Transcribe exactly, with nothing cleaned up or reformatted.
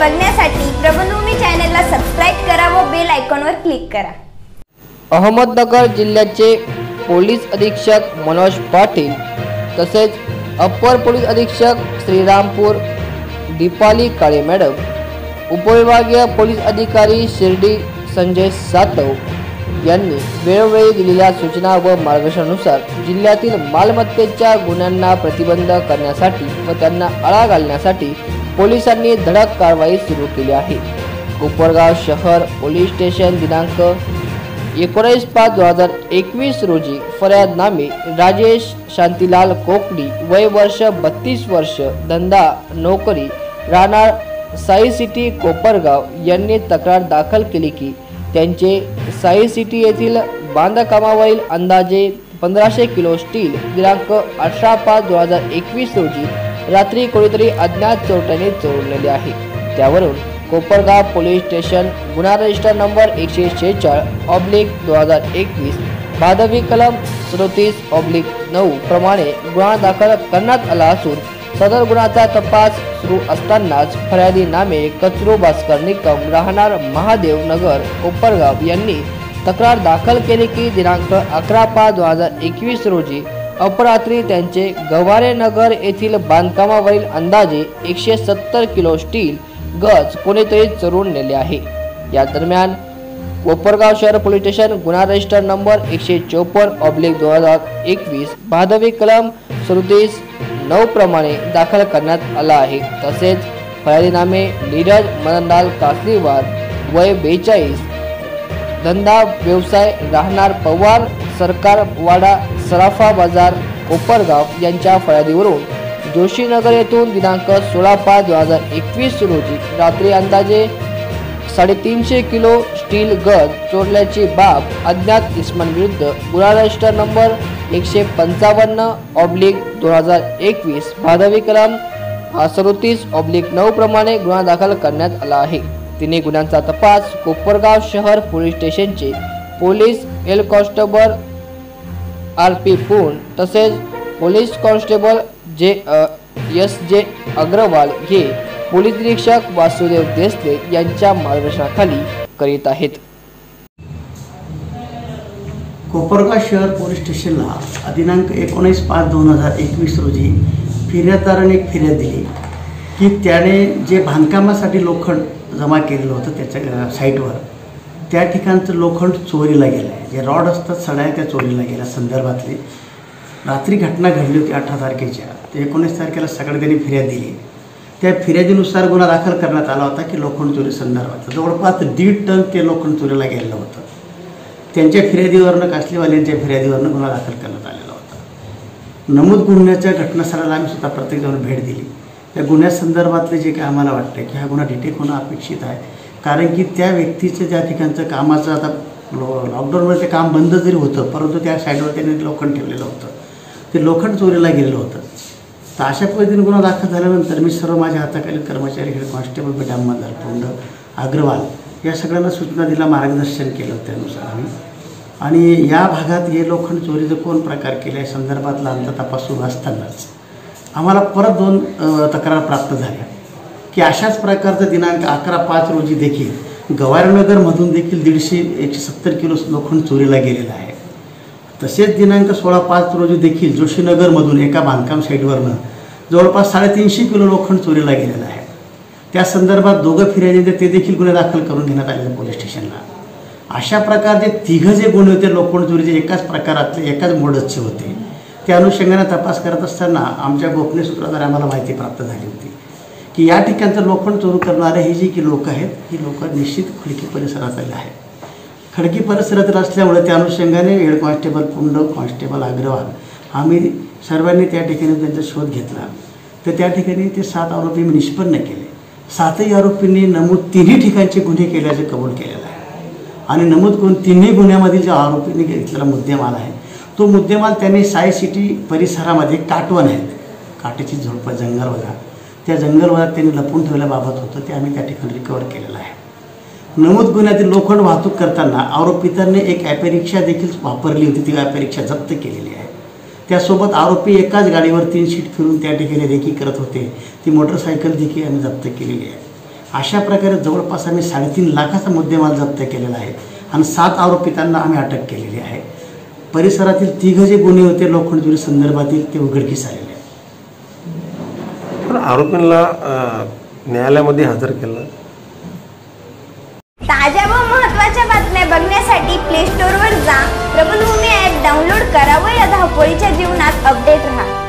बघण्यासाठी प्रबंधभूमी चॅनलला सबस्क्राइब करा व बेल आयकॉनवर क्लिक करा। अहमदनगर जिल्ह्याचे पोलीस अधीक्षक मनोज पाटील तसेच अप्पर पोलीस अधीक्षक श्रीरामपूर दीपाली काळे मॅडम, उपविभागीय पोलीस अधिकारी शिर्डी संजय सातव यांनी वेळोवेळी दिलेल्या सूचना व मार्गदर्शनानुसार जिल्ह्यातील मालमत्तेच्या गुन्ह्यांना प्रतिबंध करण्यासाठी व त्यांना आळा घालण्यासाठी पोलिसांनी धडक कारवाई सुरू केली आहे। कोपरगाव शहर पोलीस स्टेशन दिनांक एकोणीस पाच दोन हजार एकवीस रोजी फरियादनामे राजेश शांतीलाल कोकडी, वय वर्ष बत्तीस वर्ष, धंदा नोकरी, राहणार साई सिटी कोपरगाव यांनी तक्रार दाखल केली की त्यांचे साई सिटी येथील बांधकामावरील अंदाजे पंधराशे किलो स्टील दिनांक अठरा पाच दोन हजार एकवीस रोजी रात्री कोणीतरी अज्ञात चोरट्याने चोरलेले आहे। त्यावरून कोपरगाव पोलीस स्टेशन गुन्हा रजिस्टर नंबर एकशे शेहेचाळीस ऑब्लिक दोन हजार एकवीस भादवी कलम सदोतीस ऑब्लिक नऊ प्रमाणे गुन्हा दाखल करण्यात आला असून सदर गुन्ह्याचा तपास सुरू असतानाच फरियादी नामे कचरू भास्कर निकम, राहणार महादेव नगर कोपरगाव यांनी तक्रार दाखल केली की दिनांक अकरा पाच दोन हजार एकवीस रोजी अपरात्री त्यांचे गवारे नगर येथील बांधकामावरील अंदाजे एकशे सत्तर किलो स्टील गज कोणीतरी चोरून नेले आहे। या दरम्यान कोपरगाव शहर पोलीस स्टेशन गुन्हा रजिस्टर नंबर एकशे चौपन्न ऑब्लिक दोन हजार एकवीस भादवी कलम सदोतीस नऊ प्रमाणे दाखल करण्यात आला आहे। तसेच फरियादी नामे नीरज मदनलाल कासलीवार, वय बेचाळीस, धंदा व्यवसाय, राहणार पवार सरकार वाडा सराफा बाजार कोपरगाव यांच्या फरियादीवरून जोशीनगर येथून दिनांक सोळा पाच दोन हजार एकवीस रोजी रात्री अंदाजे साडेतीनशे किलो स्टील गज चोरल्याची बाब अज्ञात इसमांविरुद्ध गुन्हा रजिस्टर नंबर एकशे पंचावन्न ऑब्लिक दोन हजार एकवीस भादवी कलम सदोतीस ऑब्लिक नऊ प्रमाणे गुन्हा दाखल करण्यात आला आहे। तिन्ही गुन्ह्यांचा तपास कोपरगाव शहर पोलीस स्टेशनचे police head constable R P पूर्ण तसेच पोलीस कॉन्स्टेबल जे एस जे अग्रवाल हे पोलीस निरीक्षक वासुदेव देसले यांच्या मार्गदर्शनाखाली करीत आहेत। कोपरगाव शहर पोलीस स्टेशनला दिनांक एकोणीस पाच दोन हजार एकवीस रोजी फिर्याददाराने एक फिर्याद दिली की त्याने जे बांधकामासाठी लोखंड जमा केलेलं होतं त्याच्या साईटवर त्या ठिकाणचं लोखंड चोरीला गेलं आहे। जे रॉड असतात सड्या त्या चोरीला गेल्या संदर्भातली रात्री घटना घडली होती अठरा तारखेच्या ते एकोणीस तारखेला सकाळी त्यांनी फिर्याद दिली। त्या फिर्यादीनुसार गुन्हा दाखल करण्यात आला होता की लोखंड चोरी संदर्भात जवळपास दीड टन ते लोखंड चोरीला गेलेलं होतं। त्यांच्या फिर्यादीवरनं कासलीवाल्यांच्या फिर्यादीवरनं गुन्हा दाखल करण्यात आलेला होता। नमूद गुन्ह्याच्या घटनास्थळाला आम्ही स्वतः प्रत्येक जण भेट दिली। त्या गुन्ह्यासंदर्भातले जे काय आम्हाला वाटतं की हा गुन्हा डिटेक्ट होणं अपेक्षित आहे, कारण की त्या व्यक्तीचं ज्या ठिकाणचं कामाचं आता लो लॉकडाऊनमध्ये ते काम बंद जरी होतं परंतु त्या साईडवर त्यांनी लोखंड ठेवलेलं होतं, ते लोखंड चोरीला गेलेलं होतं। तर अशा पद्धतीने गुन्हा दाखल झाल्यानंतर मी सर्व माझ्या हाताखालील कर्मचारी हेड कॉन्स्टेबल बेटामदार पुंड अग्रवाल या सगळ्यांना सूचना दिला, मार्गदर्शन केलं त्यानुसार आम्ही। आणि या भागात हे लोखंड चोरीचं कोण प्रकार केला या संदर्भातला आमचा तपास सुरू असतानाच आम्हाला परत दोन तक्रार प्राप्त झाल्या की अशाच प्रकारचं दिनांक अकरा पाच रोजी देखील गवारनगरमधून देखील दीडशे एकशे सत्तर किलो लोखंड चोरीला गेलेलं आहे। तसेच दिनांक सोळा पाच रोजी देखील जोशीनगरमधून एका बांधकाम साईटवरनं जवळपास साडेतीनशे किलो लोखंड चोरीला गेलेलं आहे। त्या संदर्भात दोघं फिर्यादी ते देखील गुन्हे दाखल करून घेण्यात आलेले पोलीस स्टेशनला। अशा प्रकारचे तिघं जे गुन्हे होते लोखंड चोरीचे एकाच प्रकारातले एकाच मोडसचे होते। त्या अनुषंगाने तपास करत असताना आमच्या गोपनीय सूत्राद्वारे आम्हाला माहिती प्राप्त झाली होती की या ठिकाणचं लोखंड चोरी करणारे ही जी की लोक आहेत ही लोक निश्चित खडकी परिसरातील आहेत। खडकी परिसरातील असल्यामुळे त्या अनुषंगाने head constable Pund, constable Agarwal आम्ही सर्वांनी त्या ठिकाणी त्यांचा शोध घेतला। तर त्या ठिकाणी ते सात आरोपी मी निष्पन्न केले। सातही आरोपींनी नमूद तिन्ही ठिकाणचे गुन्हे केल्याचे कबूल केलेलं आहे आणि नमूद करून तिन्ही गुन्ह्यामधील ज्या आरोपींनी घेतलेला मुद्देमाल आहे तो मुद्देमाल त्यांनी साई सिटी परिसरामध्ये काटवण आहेत, काटेची झोडप जंगल वजा त्या जंगलवनात त्यांनी लपून ठेवल्याबाबत होतं ते आम्ही त्या ठिकाणी रिकवर केलेलं आहे। नमूद गुन्ह्यातील लोखंड वाहतूक करताना आरोपितांनी एक ॲपेरिक्षा देखील वापरली होती, ती ॲपेरिक्षा जप्त केलेली आहे। त्यासोबत आरोपी एकाच गाडीवर तीन सीट फिरून त्या ठिकाणी रेकी करत होते, ती मोटरसायकल देखील आम्ही जप्त केलेली आहे। अशा प्रकारे जवळपास आम्ही साडेतीन लाखाचा मुद्देमाल जप्त केलेला आहे आणि सात आरोपितांना आम्ही अटक केलेली आहे. परिसरातील तिघ जे गुन्हे होते लोखंड चोरी संदर्भातील ते उघडकीस आलेले आहेत. आरोपींना न्यायालयामध्ये हजर केलं. ताज्या व महत्त्वाच्या बातम्या बघण्यासाठी प्ले स्टोअरवर जा, प्रबलभूमी ॲप डाउनलोड करा व या धावपळीच्या जीवनात अपडेट राहा.